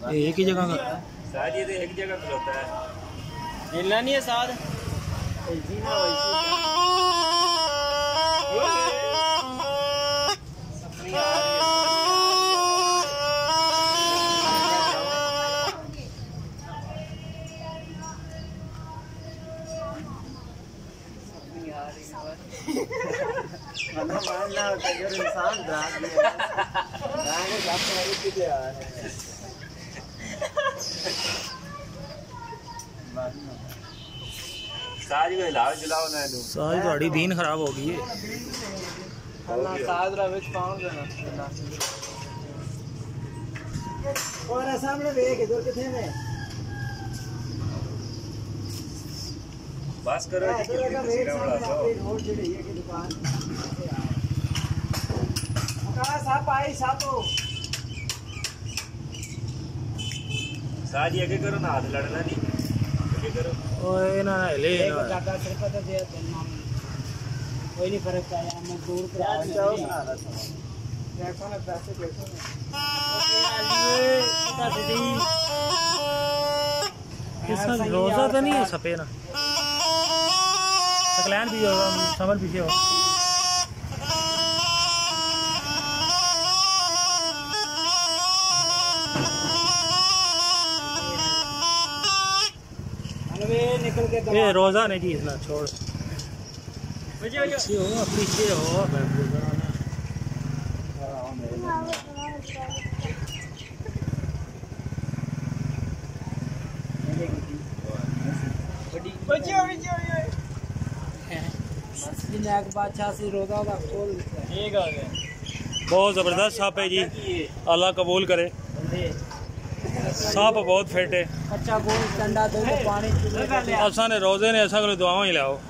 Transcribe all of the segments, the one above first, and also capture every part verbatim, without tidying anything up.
एक ही जगह का साद ये तो एक जगह खलोता है, हिलना नहीं है साद। इंसान साज को हिलाओ जुलाओ ना दो सारी थोड़ी दीन खराब हो गई है। अल्लाह साद रा विच पाउंड देना और सामने देख इधर किथे में बस करो जी कितनी तस्वीरें बना दो रोड जेड़ी है की दुकान का साहब आई सातो साज ये के करो ना, हाथ लड़ना नहीं, ये करो ओए ना ना ले ना टाटा सिर्फ तो दे देना कोई नहीं फर्क पड़ेगा। मैं दूर पर आ जाओ बना रहा था देखो ना पैसे देखो ना किसका रोजा तो नहीं है सपे ना सकलैन भी होगा समर पीछे हो निकल के ये रोजा नहीं जी इतना छोड़ पीछे हो पीछे हो बादशाह से रोजा का खोल एक आ गया। बहुत जबरदस्त सांप है जी, अल्लाह कबूल करे। सांप बहुत फिट है। अच्छा गोल ठंडा दो तो पानी असा ने रोजे ने ऐसा करो दुआओं ही लाओ।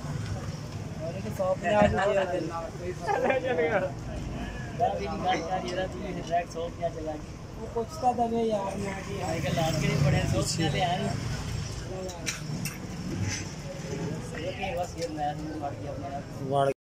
कुछ तो दबे यार वाड़